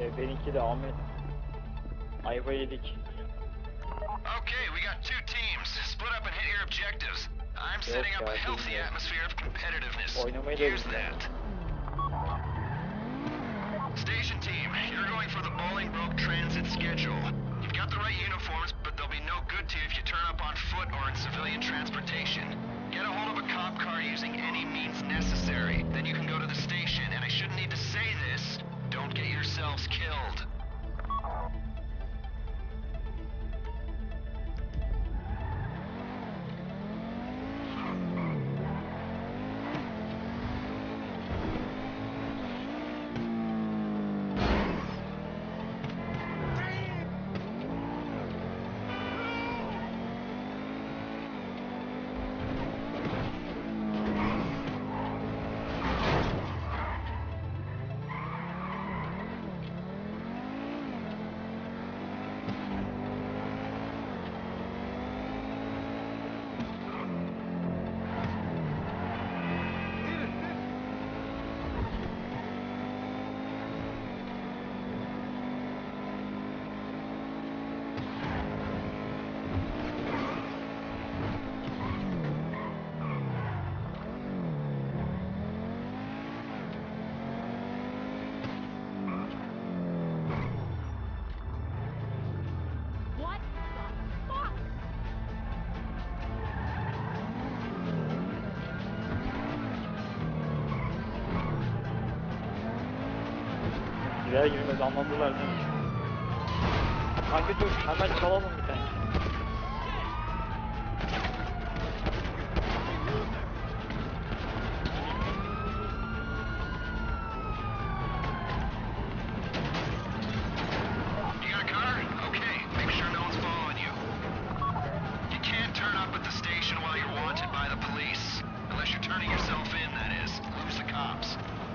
Benimki de Ahmet. Ayva yedik. Okay, we got two teams. Split up and hit your objectives. I'm setting up a healthy atmosphere of competitiveness. Here's that. Station team, you're going for the Bolingbroke transit schedule. You've got the right uniforms, but they'll be no good to you if you turn up on foot or in civilian transportation. Get a hold of a cop car using any means necessary. Then you can go to the station, and I shouldn't need to say this, don't get yourselves killed. Girer girmez anladılar değil mi? Kanka dur hemen çalalım bir tane. You got a car? Okay, make sure no one's following you. You can't turn up at the station while you're wanted by the police. Unless you're turning yourself in, that is. Lose the cops.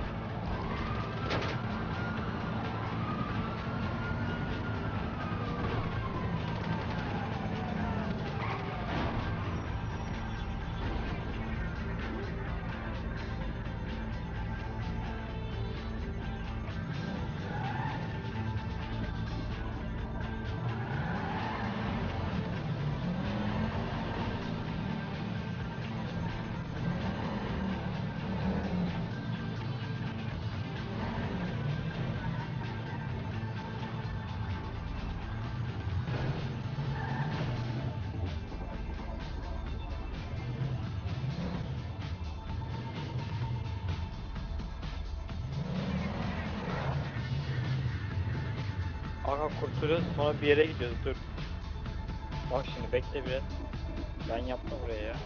Aga kurtuluyoruz sonra bir yere gidiyoruz dur. Bak şimdi bekle biraz. Ben yaptım buraya ya.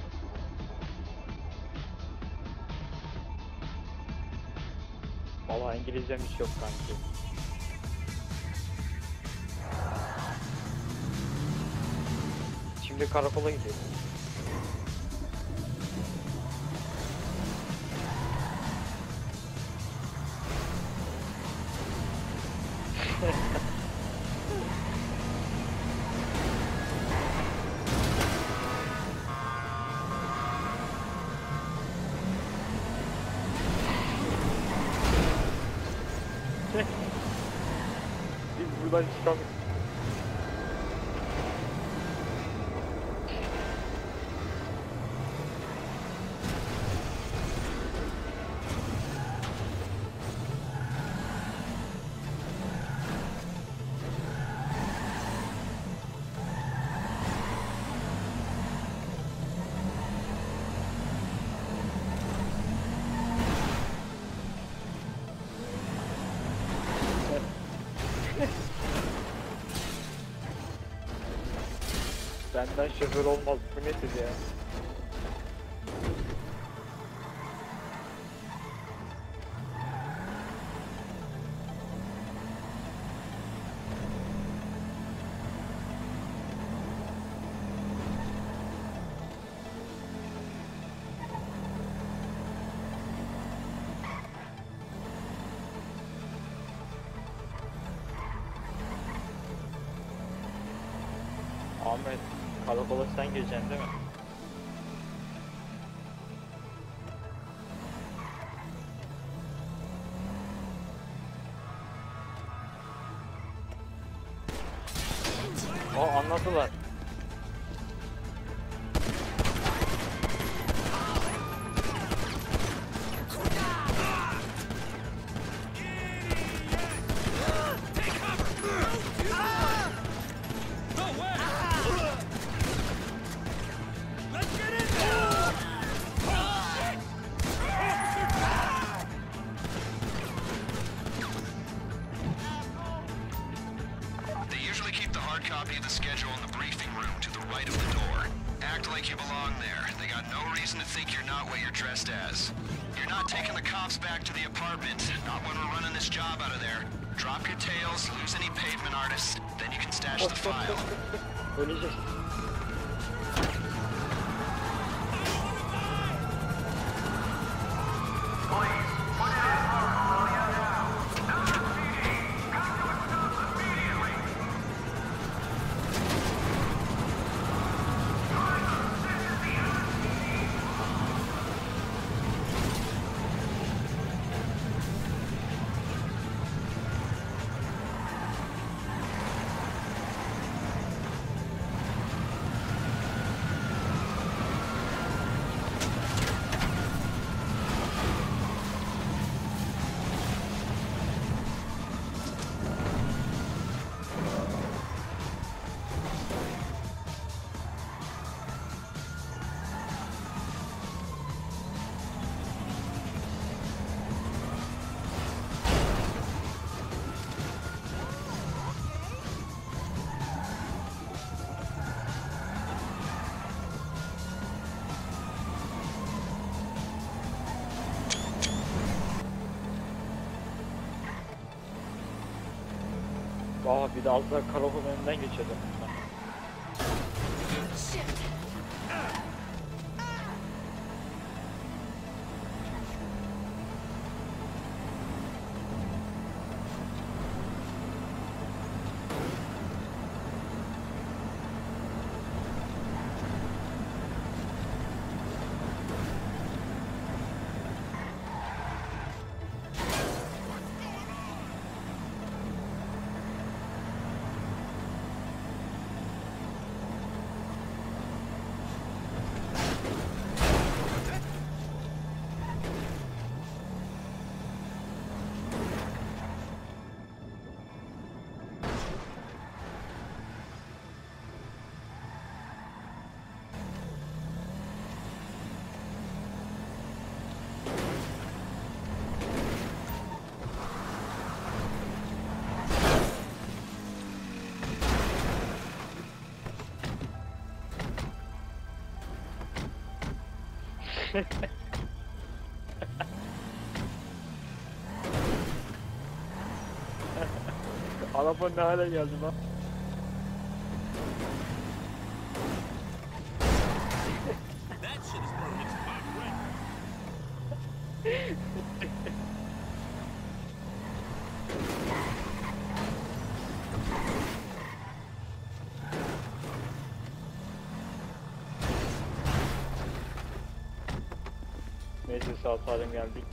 Vallahi İngilizcem hiç yok kanki. Şimdi karakola gidiyoruz. Biz buradan çıkamayız. Benden şoför olmaz. Bu nedir ya? Ahmet, karakola sen gireceksin değil mi? Anladılar. They usually keep the hard copy of the schedule in the briefing room to the right of the door. Act like you belong there. They got no reason to think you're not what you're dressed as. You're not taking the cops back to the apartment. Not when we're running this job out of there. Drop your tails, lose any pavement artists, then you can stash the file. Öleceğiz. Bir de az daha karakolun önünden geçiyordum. Araba ne hale geldi lan? That shit is perfect. Neyse sağ salim geldik.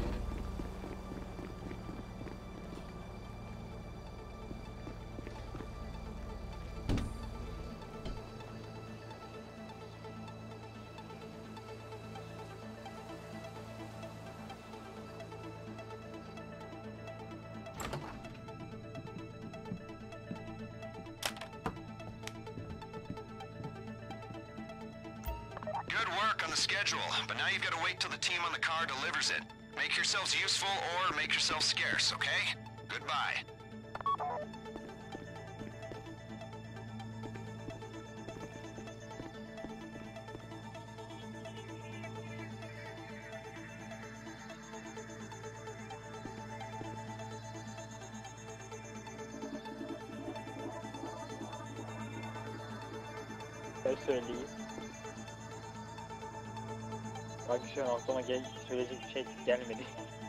Good work on the schedule, but now you've got to wait till the team on the car delivers it. Make yourselves useful or make yourselves scarce, okay? Goodbye. Ne söyleyeyim? Bak şu an aklıma söyleyecek bir şey gelmedi.